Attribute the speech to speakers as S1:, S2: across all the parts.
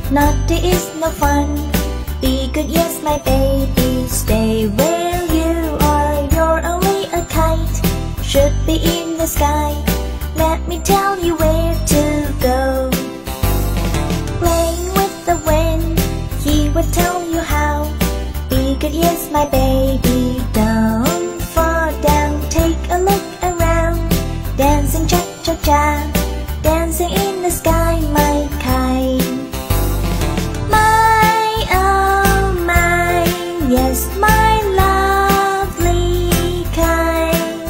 S1: Naughty is no fun. Be good, yes, my baby. Stay where you are. You're only a kite. Should be in the sky. Let me tell you where to go. Playing with the wind, he would tell you how. Be good, yes, my baby. Don't fall down. Take a look around. Dancing cha-cha-cha. Dancing in the sky, my kite. My, oh my, yes, my lovely kite.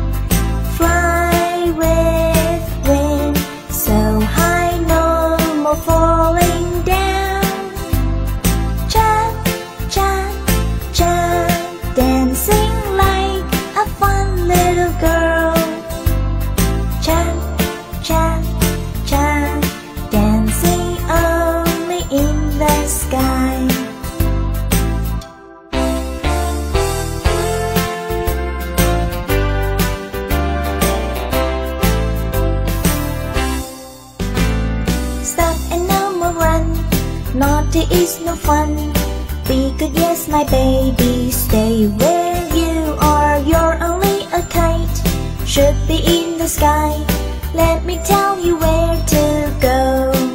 S1: Fly with wind so high, no more falling down. Cha-cha-cha, dancing like a fun little girl. Cha-cha-cha, dancing only in the sky. Stop and no more run. Naughty is no fun. Be good, yes, my baby. Stay where you are. You're only a kite. Should be in the sky. Let me tell you where to go.